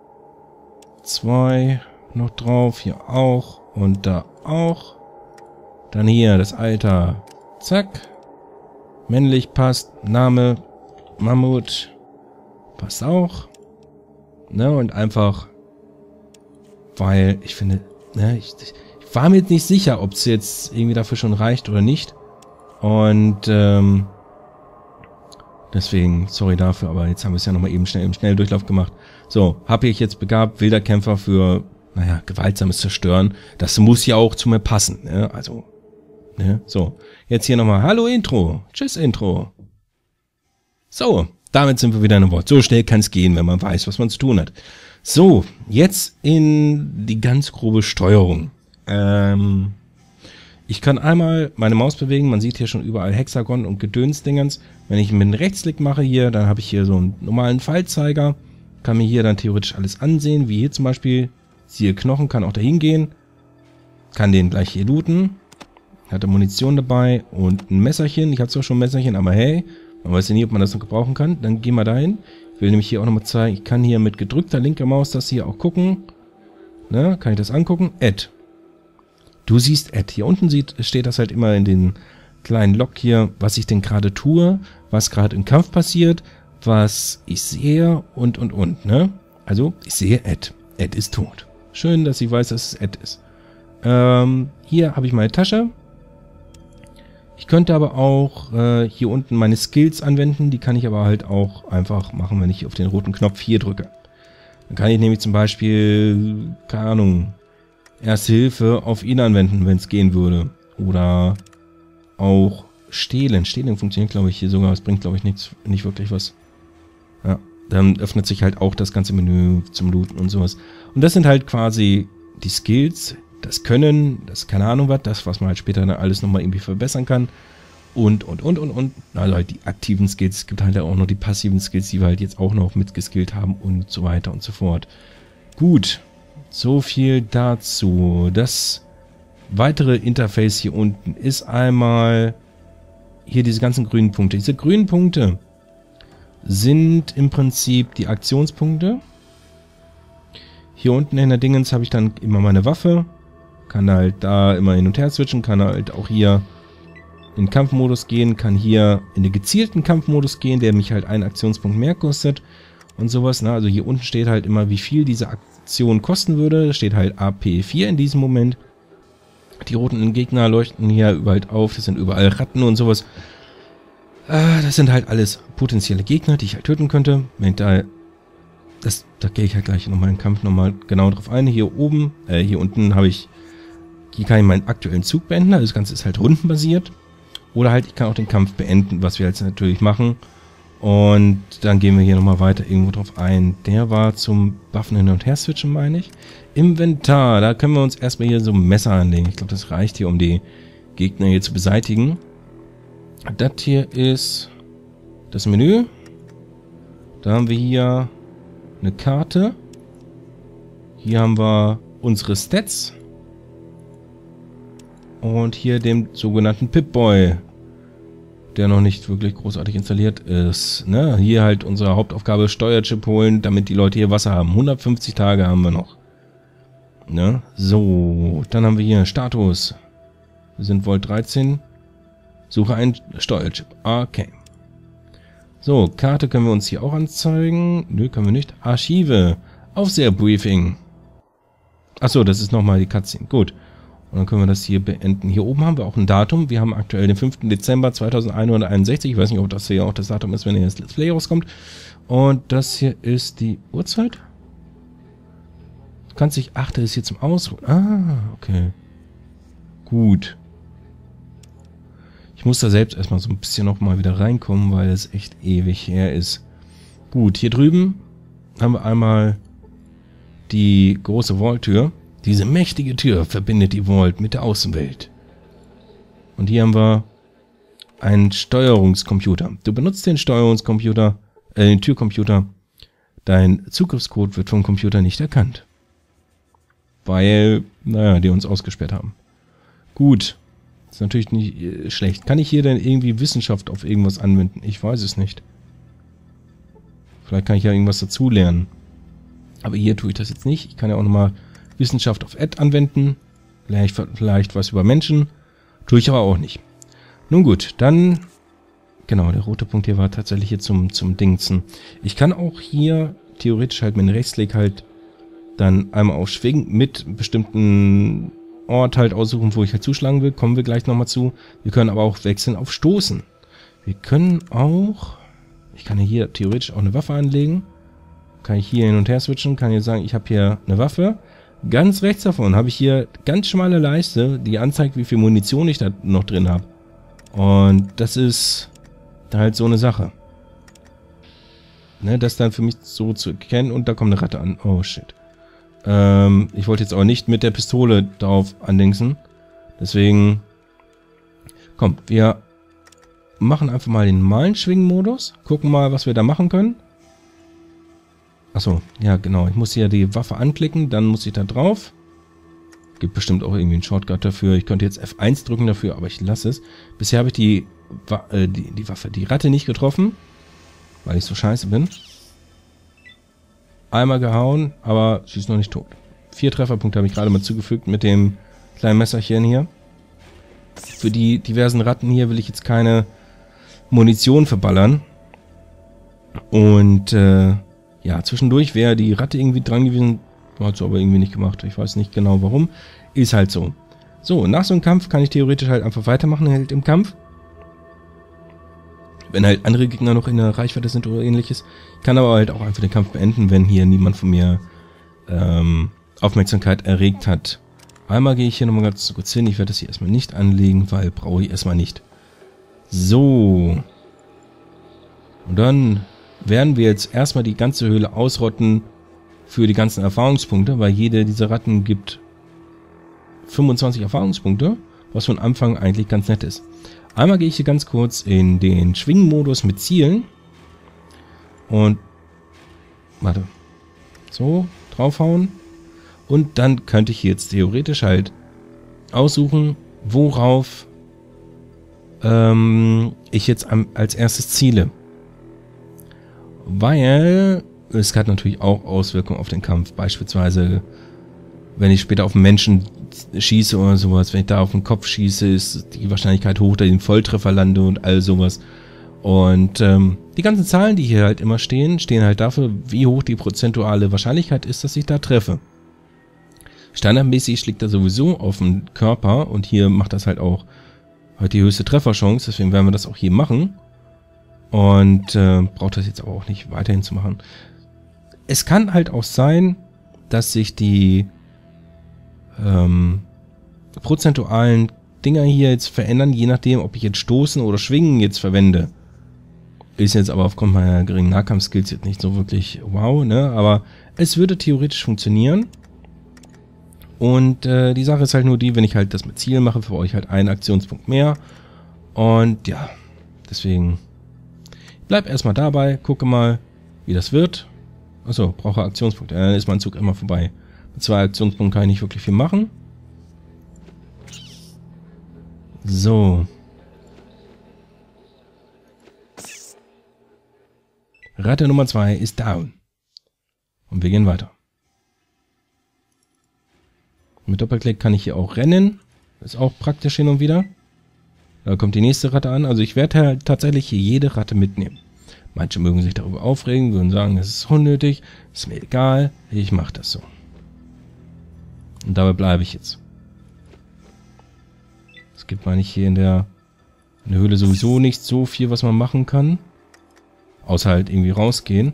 2 noch drauf, hier auch. Und da auch. Dann hier das Alter. Zack. Männlich passt. Name. Mammut. Passt auch. Ne, und einfach, weil ich finde, ne, ich war mir jetzt nicht sicher, ob es jetzt irgendwie dafür schon reicht oder nicht. Und deswegen, sorry dafür, aber jetzt haben wir es ja nochmal eben schnell im Schnelldurchlauf gemacht. So, habe ich jetzt begabt, wilder Kämpfer für, naja, gewaltsames Zerstören. Das muss ja auch zu mir passen, ne? Also, ne, so. Jetzt hier nochmal, hallo Intro. Tschüss Intro. So, damit sind wir wieder in einem Wort. So schnell kann es gehen, wenn man weiß, was man zu tun hat. So, jetzt in die ganz grobe Steuerung. Ich kann einmal meine Maus bewegen. Man sieht hier schon überall Hexagon und Gedönsdingens. Wenn ich mit einem Rechtsklick mache hier, dann habe ich hier so einen normalen Pfeilzeiger. Kann mir hier dann theoretisch alles ansehen, wie hier zum Beispiel. Siehe Knochen, kann auch dahin gehen. Kann den gleich hier looten. Hatte Munition dabei und ein Messerchen. Ich habe zwar schon ein Messerchen, aber hey, man weiß ja nie, ob man das noch gebrauchen kann. Dann gehen wir dahin. Ich will nämlich hier auch nochmal zeigen, ich kann hier mit gedrückter linker Maus das hier auch gucken. Ne, kann ich das angucken? Add. Du siehst Add. Hier unten steht das halt immer in den kleinen Log hier, was ich denn gerade tue, was gerade im Kampf passiert, was ich sehe und, ne? Also, ich sehe Add. Add ist tot. Schön, dass ich weiß, dass es Add ist. Hier habe ich meine Tasche. Ich könnte aber auch hier unten meine Skills anwenden. Die kann ich aber halt auch einfach machen, wenn ich auf den roten Knopf hier drücke. Dann kann ich nämlich zum Beispiel, keine Ahnung, Erste Hilfe auf ihn anwenden, wenn es gehen würde. Oder auch Stehlen. Stehlen funktioniert, glaube ich, hier sogar. Es bringt, glaube ich, nicht wirklich was. Ja, dann öffnet sich halt auch das ganze Menü zum Looten und sowas. Und das sind halt quasi die Skills, das Können, das keine Ahnung was man halt später dann alles nochmal irgendwie verbessern kann. Und. Also halt die aktiven Skills. Es gibt halt auch noch die passiven Skills, die wir halt jetzt auch noch mitgeskillt haben und so weiter und so fort. Gut. So viel dazu. Das weitere Interface hier unten ist einmal hier diese ganzen grünen Punkte. Diese grünen Punkte sind im Prinzip die Aktionspunkte. Hier unten in der Dingens habe ich dann immer meine Waffe. Kann halt da immer hin und her switchen. Kann halt auch hier in den Kampfmodus gehen. Kann hier in den gezielten Kampfmodus gehen, der mich halt einen Aktionspunkt mehr kostet. Und sowas. Ne? Also hier unten steht halt immer, wie viel diese Aktion kosten würde. Da steht halt AP4 in diesem Moment. Die roten Gegner leuchten hier überall auf. Das sind überall Ratten und sowas. Das sind halt alles potenzielle Gegner, die ich halt töten könnte. Wenn da gehe ich halt gleich nochmal im Kampf nochmal genau drauf ein. Hier oben, hier unten habe ich, hier kann ich meinen aktuellen Zug beenden. Also das Ganze ist halt rundenbasiert. Oder halt, ich kann auch den Kampf beenden, was wir jetzt natürlich machen. Und dann gehen wir hier nochmal weiter irgendwo drauf ein. Der war zum Waffen hin und her switchen, meine ich. Inventar, da können wir uns erstmal hier so ein Messer anlegen. Ich glaube, das reicht hier, um die Gegner hier zu beseitigen. Das hier ist das Menü. Da haben wir hier eine Karte. Hier haben wir unsere Stats. Und hier den sogenannten Pip-Boy, der noch nicht wirklich großartig installiert ist. Ne? Hier halt unsere Hauptaufgabe, Steuerchip holen, damit die Leute hier Wasser haben. 150 Tage haben wir noch. Ne? So, dann haben wir hier Status. Wir sind Volt 13. Suche einen Steuerchip. Okay. So, Karte können wir uns hier auch anzeigen. Nö, können wir nicht. Archive. Aufseherbriefing. Achso, das ist nochmal die Cutscene. Gut. Und dann können wir das hier beenden. Hier oben haben wir auch ein Datum. Wir haben aktuell den 5. Dezember 2161. Ich weiß nicht, ob das hier auch das Datum ist, wenn hier das Let's Play rauskommt. Und das hier ist die Uhrzeit. Kann sich 8. ist hier zum Ausruhen. Ah, okay. Gut. Ich muss da selbst erstmal so ein bisschen nochmal wieder reinkommen, weil es echt ewig her ist. Gut, hier drüben haben wir einmal die große Vault-Tür. Diese mächtige Tür verbindet die Vault mit der Außenwelt. Und hier haben wir einen Steuerungscomputer. Du benutzt den Steuerungscomputer, den Türcomputer. Dein Zugriffscode wird vom Computer nicht erkannt. Weil, naja, die uns ausgesperrt haben. Gut. Ist natürlich nicht schlecht. Kann ich hier denn irgendwie Wissenschaft auf irgendwas anwenden? Ich weiß es nicht. Vielleicht kann ich ja irgendwas dazulernen. Aber hier tue ich das jetzt nicht. Ich kann ja auch nochmal Wissenschaft auf Ed anwenden. Vielleicht was über Menschen. Tue ich aber auch nicht. Nun gut, dann... Genau, der rote Punkt hier war tatsächlich hier zum Dingsen. Ich kann auch hier theoretisch halt mit dem Rechtsklick halt dann einmal auf Schwingen mit bestimmten Ort halt aussuchen, wo ich halt zuschlagen will. Kommen wir gleich nochmal zu. Wir können aber auch wechseln auf Stoßen. Wir können auch... Ich kann hier theoretisch auch eine Waffe anlegen. Kann ich hier hin und her switchen. Kann hier sagen, ich habe hier eine Waffe. Ganz rechts davon habe ich hier ganz schmale Leiste, die anzeigt, wie viel Munition ich da noch drin habe. Und das ist halt so eine Sache. Ne, das dann für mich so zu erkennen. Und da kommt eine Ratte an. Oh shit. Ich wollte jetzt auch nicht mit der Pistole darauf andingsen. Deswegen... Komm, wir machen einfach mal den normalen Schwingen-Modus. Gucken mal, was wir da machen können. Achso, ja genau. Ich muss hier die Waffe anklicken, dann muss ich da drauf. Gibt bestimmt auch irgendwie einen Shortcut dafür. Ich könnte jetzt F1 drücken dafür, aber ich lasse es. Bisher habe ich die Ratte nicht getroffen, weil ich so scheiße bin. Einmal gehauen, aber sie ist noch nicht tot. 4 Trefferpunkte habe ich gerade mal zugefügt mit dem kleinen Messerchen hier. Für die diversen Ratten hier will ich jetzt keine Munition verballern. Und ja, zwischendurch wäre die Ratte irgendwie dran gewesen. Hat sie aber irgendwie nicht gemacht. Ich weiß nicht genau warum. Ist halt so. So, nach so einem Kampf kann ich theoretisch halt einfach weitermachen halt im Kampf. Wenn halt andere Gegner noch in der Reichweite sind oder ähnliches. Ich kann aber halt auch einfach den Kampf beenden, wenn hier niemand von mir Aufmerksamkeit erregt hat. Einmal gehe ich hier nochmal ganz kurz hin. Ich werde das hier erstmal nicht anlegen, weil brauche ich erstmal nicht. So. Und dann werden wir jetzt erstmal die ganze Höhle ausrotten für die ganzen Erfahrungspunkte, weil jede dieser Ratten gibt 25 Erfahrungspunkte, was von Anfang eigentlich ganz nett ist. Einmal gehe ich hier ganz kurz in den Schwingen-Modus mit Zielen und warte, so, draufhauen und dann könnte ich jetzt theoretisch halt aussuchen, worauf ich jetzt als erstes ziele. Weil es hat natürlich auch Auswirkungen auf den Kampf. Beispielsweise, wenn ich später auf einen Menschen schieße oder sowas, wenn ich da auf den Kopf schieße, ist die Wahrscheinlichkeit hoch, dass ich den Volltreffer lande und all sowas. Und die ganzen Zahlen, die hier halt immer stehen, stehen halt dafür, wie hoch die prozentuale Wahrscheinlichkeit ist, dass ich da treffe. Standardmäßig schlägt er sowieso auf den Körper und hier macht das halt auch halt die höchste Trefferchance, deswegen werden wir das auch hier machen. Und braucht das jetzt aber auch nicht weiterhin zu machen. Es kann halt auch sein, dass sich die prozentualen Dinger hier jetzt verändern, je nachdem, ob ich jetzt Stoßen oder Schwingen jetzt verwende. Ist jetzt aber aufgrund meiner geringen Nahkampfskills jetzt nicht so wirklich wow, ne? Aber es würde theoretisch funktionieren. Und die Sache ist halt nur die, wenn ich halt das mit Ziel mache, für euch halt einen Aktionspunkt mehr. Und ja, deswegen bleib erstmal dabei, gucke mal, wie das wird. Achso, brauche Aktionspunkte. Dann ist mein Zug immer vorbei. Mit 2 Aktionspunkten kann ich nicht wirklich viel machen. So. Ratte Nummer 2 ist down. Und wir gehen weiter. Mit Doppelklick kann ich hier auch rennen. Ist auch praktisch hin und wieder. Da kommt die nächste Ratte an. Also ich werde halt tatsächlich hier jede Ratte mitnehmen. Manche mögen sich darüber aufregen, würden sagen, es ist unnötig. Ist mir egal. Ich mache das so. Und dabei bleibe ich jetzt. Es gibt, meine ich, hier in der Höhle sowieso nicht so viel, was man machen kann. Außer halt irgendwie rausgehen.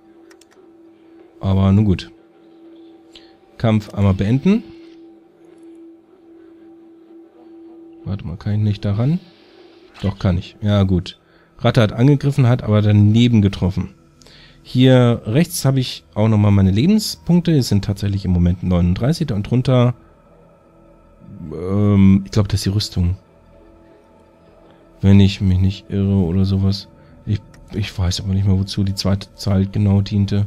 Aber nun gut. Kampf einmal beenden. Warte mal, kann ich nicht daran? Doch, kann ich. Ja, gut. Ratte hat angegriffen, hat aber daneben getroffen. Hier rechts habe ich auch nochmal meine Lebenspunkte. Es sind tatsächlich im Moment 39. Und drunter... ich glaube, das ist die Rüstung. Wenn ich mich nicht irre oder sowas. Ich weiß aber nicht mehr, wozu die zweite Zahl genau diente.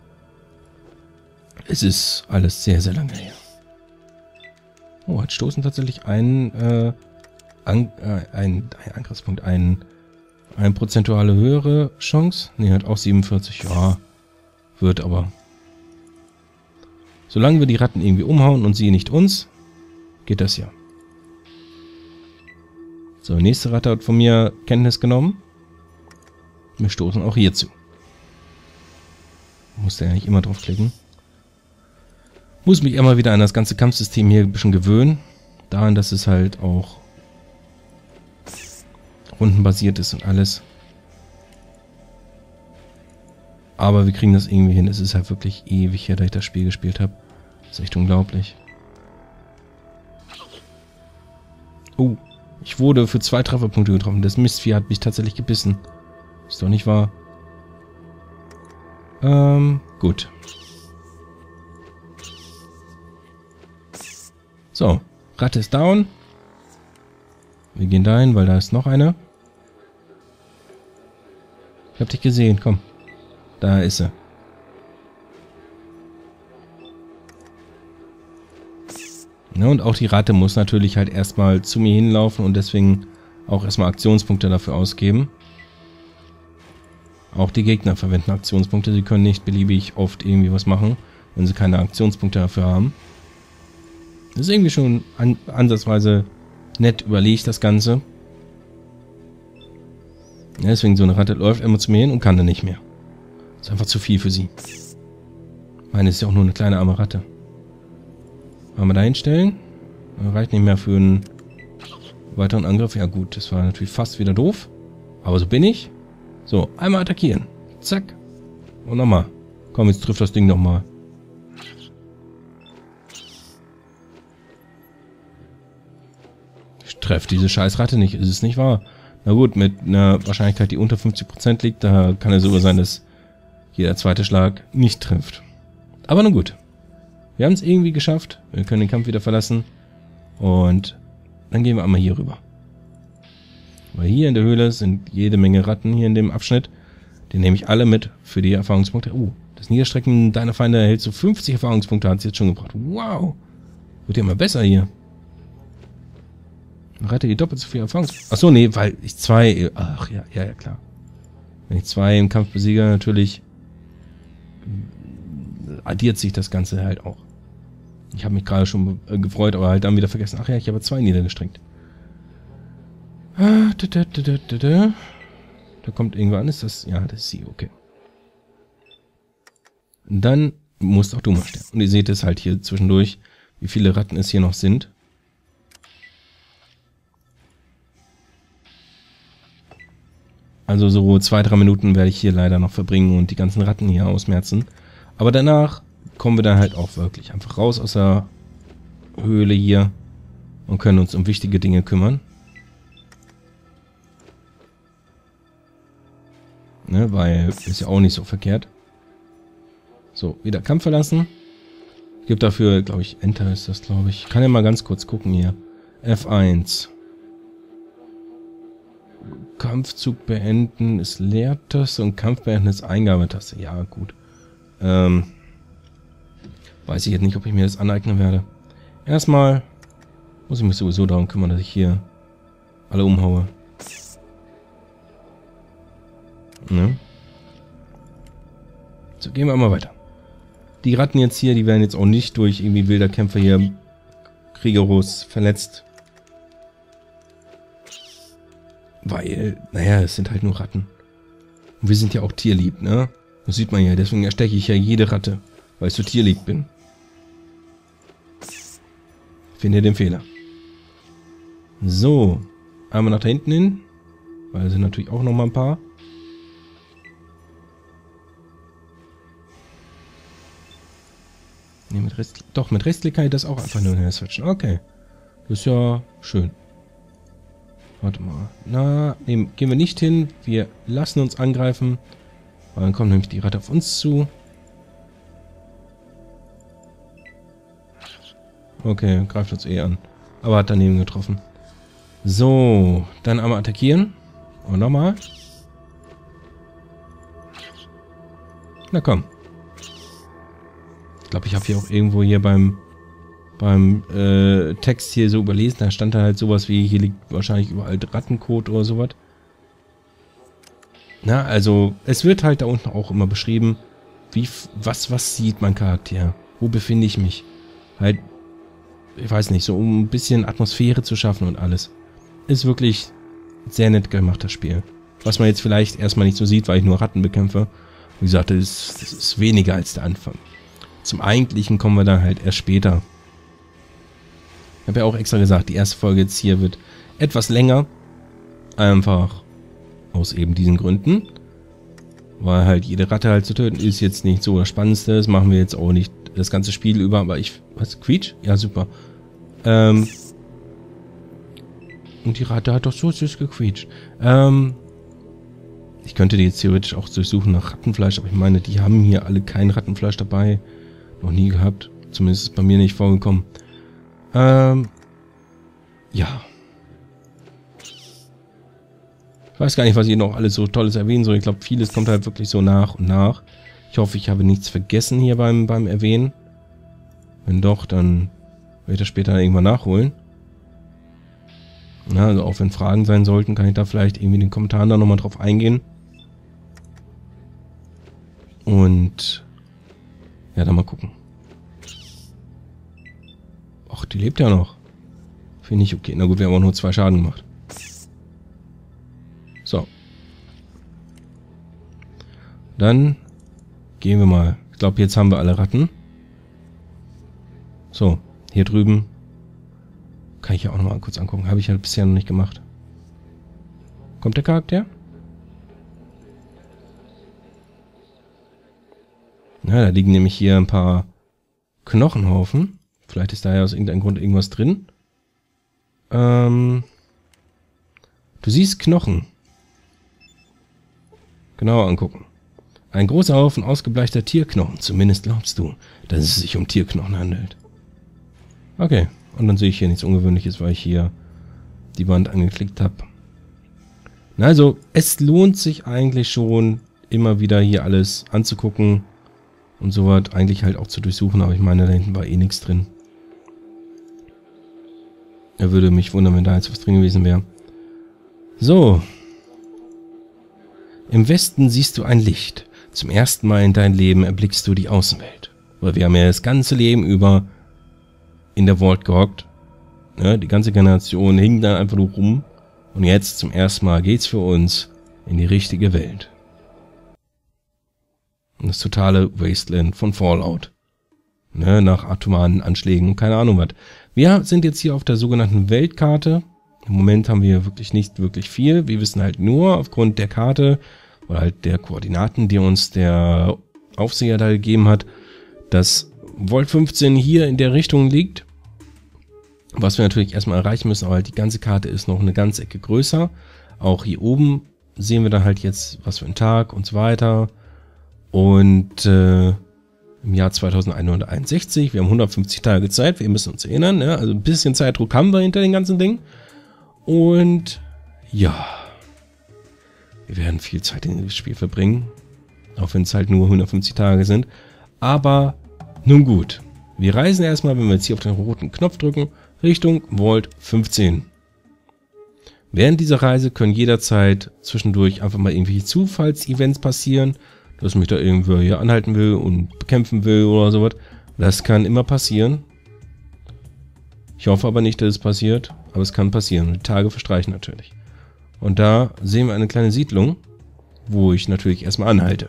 Es ist alles sehr, sehr lange her. Oh, hat Stoßen tatsächlich ein Angriffspunkt, eine prozentuale höhere Chance? Ne, hat auch 47. Ja, wird aber. Solange wir die Ratten irgendwie umhauen und sie nicht uns, geht das ja. So, nächste Ratte hat von mir Kenntnis genommen. Wir stoßen auch hier zu. Muss ja nicht immer draufklicken. Muss mich immer wieder an das ganze Kampfsystem hier ein bisschen gewöhnen. Daran, dass es halt auch rundenbasiert ist und alles. Aber wir kriegen das irgendwie hin. Es ist halt wirklich ewig her, dass ich das Spiel gespielt habe. Das ist echt unglaublich. Oh, ich wurde für 2 Trefferpunkte getroffen. Das Mistvieh hat mich tatsächlich gebissen. Ist doch nicht wahr. Gut. So, Ratte ist down. Wir gehen dahin, weil da ist noch eine. Ich hab dich gesehen, komm. Da ist sie. Ja, und auch die Ratte muss natürlich halt erstmal zu mir hinlaufen und deswegen auch erstmal Aktionspunkte dafür ausgeben. Auch die Gegner verwenden Aktionspunkte. Sie können nicht beliebig oft irgendwie was machen, wenn sie keine Aktionspunkte dafür haben. Das ist irgendwie schon ansatzweise nett überlegt, das Ganze. Ja, deswegen so eine Ratte läuft immer zu mir hin und kann dann nicht mehr. Ist einfach zu viel für sie. Meine ist ja auch nur eine kleine arme Ratte. Mal da hinstellen. Reicht nicht mehr für einen weiteren Angriff. Ja gut, das war natürlich fast wieder doof. Aber so bin ich. So, einmal attackieren. Zack. Und nochmal. Komm, jetzt trifft das Ding nochmal. Ich treffe diese scheiß Ratte nicht. Ist es nicht wahr? Na gut, mit einer Wahrscheinlichkeit, die unter 50% liegt, da kann es sogar sein, dass jeder zweite Schlag nicht trifft. Aber nun gut. Wir haben es irgendwie geschafft. Wir können den Kampf wieder verlassen. Und dann gehen wir einmal hier rüber. Weil hier in der Höhle sind jede Menge Ratten hier in dem Abschnitt. Die nehme ich alle mit für die Erfahrungspunkte. Das Niederstrecken deiner Feinde erhältst du 50 Erfahrungspunkte, hat es jetzt schon gebracht. Wow. Wird ja immer besser hier. Ratte die doppelt so viel Erfahrungspunkte. Achso, nee, weil ich 2... Ach ja, ja, klar. Wenn ich 2 im Kampf besiege, natürlich addiert sich das Ganze halt auch. Ich habe mich gerade schon gefreut, aber halt dann wieder vergessen. Ach ja, ich habe 2 niedergestreckt. Da kommt irgendwo an, ist das... Ja, das ist sie, okay. Dann musst auch du mal sterben. Und ihr seht es halt hier zwischendurch, wie viele Ratten es hier noch sind. Also so 2-3 Minuten werde ich hier leider noch verbringen und die ganzen Ratten hier ausmerzen. Aber danach kommen wir dann halt auch wirklich einfach raus aus der Höhle hier und können uns um wichtige Dinge kümmern. Ne, weil ist ja auch nicht so verkehrt. So, wieder Kampf verlassen. Gibt dafür, glaube ich, Enter ist das, glaube ich. Ich kann ja mal ganz kurz gucken hier. F1. Kampfzug beenden ist Leertaste und Kampf beenden ist Eingabetaste. Ja, gut. Weiß ich jetzt nicht, ob ich mir das aneignen werde. Erstmal muss ich mich sowieso darum kümmern, dass ich hier alle umhaue. Ne? So, gehen wir mal weiter. Die Ratten jetzt hier, die werden jetzt auch nicht durch irgendwie wilder Kämpfer hier kriegeros verletzt. Weil, naja, es sind halt nur Ratten. Und wir sind ja auch tierlieb, ne? Das sieht man ja, deswegen ersteche ich ja jede Ratte, weil ich so tierlieb bin. Finde den Fehler. So, einmal nach da hinten hin, weil es sind natürlich auch noch mal ein paar. Nee, mit Restlichkeit das auch einfach nur switchen. Okay. Das ist ja schön. Warte mal. Na, nee, gehen wir nicht hin. Wir lassen uns angreifen. Weil dann kommt nämlich die Ratte auf uns zu. Okay, greift uns eh an. Aber hat daneben getroffen. So, dann einmal attackieren. Und nochmal. Na komm. Ich glaube, ich habe hier auch irgendwo hier beim Text hier so überlesen, da stand da halt sowas wie, hier liegt wahrscheinlich überall Rattenkot oder sowas. Na, also, es wird halt da unten auch immer beschrieben, wie, was sieht mein Charakter? Wo befinde ich mich? Halt, ich weiß nicht, so um ein bisschen Atmosphäre zu schaffen und alles. Ist wirklich sehr nett gemacht, das Spiel. Was man jetzt vielleicht erstmal nicht so sieht, weil ich nur Ratten bekämpfe. Wie gesagt, das ist weniger als der Anfang. Zum Eigentlichen kommen wir dann halt erst später. Ich habe ja auch extra gesagt, die erste Folge jetzt hier wird etwas länger. Einfach aus eben diesen Gründen. Weil halt jede Ratte halt zu töten ist jetzt nicht so das Spannendste. Das machen wir jetzt auch nicht das ganze Spiel über. Aber was, Quietsch? Ja, super. Und die Ratte hat doch so süß gequietscht. Ich könnte die jetzt theoretisch auch durchsuchen nach Rattenfleisch. Aber ich meine, die haben hier alle kein Rattenfleisch dabei. Noch nie gehabt. Zumindest ist bei mir nicht vorgekommen. Ja. Ich weiß gar nicht, was ich noch alles so Tolles erwähnen soll. Ich glaube, vieles kommt halt wirklich so nach und nach. Ich hoffe, ich habe nichts vergessen hier beim Erwähnen. Wenn doch, dann werde ich das später irgendwann nachholen. Ja, also auch wenn Fragen sein sollten, kann ich da vielleicht irgendwie in den Kommentaren da nochmal drauf eingehen. Und ja, dann mal gucken. Ach, die lebt ja noch. Finde ich okay. Na gut, wir haben auch nur 2 Schaden gemacht. So. Dann gehen wir mal. Ich glaube, jetzt haben wir alle Ratten. So, hier drüben. Kann ich ja auch noch mal kurz angucken. Habe ich halt bisher noch nicht gemacht. Kommt der Charakter? Na, da liegen nämlich hier ein paar Knochenhaufen. Vielleicht ist da ja aus irgendeinem Grund irgendwas drin. Du siehst Knochen. Genauer angucken. Ein großer Haufen ausgebleichter Tierknochen. Zumindest glaubst du, dass es sich um Tierknochen handelt. Okay. Und dann sehe ich hier nichts Ungewöhnliches, weil ich hier die Wand angeklickt habe. Na, also, es lohnt sich eigentlich schon, immer wieder hier alles anzugucken. Und sowas eigentlich halt auch zu durchsuchen. Aber ich meine, da hinten war eh nichts drin. Er würde mich wundern, wenn da jetzt was drin gewesen wäre. So. Im Westen siehst du ein Licht. Zum ersten Mal in deinem Leben erblickst du die Außenwelt. Weil wir haben ja das ganze Leben über in der Vault gehockt. Ja, die ganze Generation hing da einfach nur rum. Und jetzt zum ersten Mal geht's für uns in die richtige Welt. Und das totale Wasteland von Fallout. Ne, nach atomaren Anschlägen und keine Ahnung was. Wir sind jetzt hier auf der sogenannten Weltkarte. Im Moment haben wir wirklich nicht wirklich viel. Wir wissen halt nur aufgrund der Karte oder halt der Koordinaten, die uns der Aufseher da gegeben hat, dass Volt 15 hier in der Richtung liegt. Was wir natürlich erstmal erreichen müssen, aber halt die ganze Karte ist noch eine ganze Ecke größer. Auch hier oben sehen wir dann halt jetzt, was für ein Tag und so weiter. Und im Jahr 2161, wir haben 150 Tage Zeit, wir müssen uns erinnern, ja, also ein bisschen Zeitdruck haben wir hinter den ganzen Ding. Und ja, wir werden viel Zeit in das Spiel verbringen, auch wenn es halt nur 150 Tage sind. Aber nun gut, wir reisen erstmal, wenn wir jetzt hier auf den roten Knopf drücken, Richtung Vault 15. Während dieser Reise können jederzeit zwischendurch einfach mal irgendwelche Zufallsevents passieren, dass mich da irgendwer hier anhalten will und bekämpfen will oder sowas. Das kann immer passieren. Ich hoffe aber nicht, dass es passiert, aber es kann passieren. Die Tage verstreichen natürlich. Und da sehen wir eine kleine Siedlung, wo ich natürlich erstmal anhalte.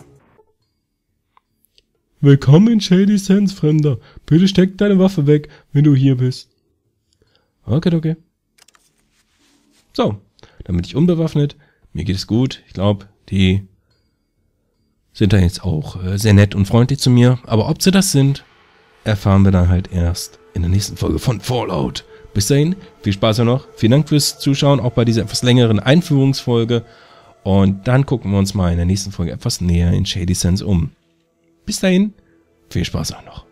Willkommen in Shady Sands, Fremder. Bitte steck deine Waffe weg, wenn du hier bist. Okay. So, dann bin ich unbewaffnet. Mir geht es gut. Ich glaube, die sind da jetzt auch sehr nett und freundlich zu mir. Aber ob sie das sind, erfahren wir dann halt erst in der nächsten Folge von Fallout. Bis dahin, viel Spaß noch. Vielen Dank fürs Zuschauen, auch bei dieser etwas längeren Einführungsfolge. Und dann gucken wir uns mal in der nächsten Folge etwas näher in Shady Sands um. Bis dahin, viel Spaß auch noch.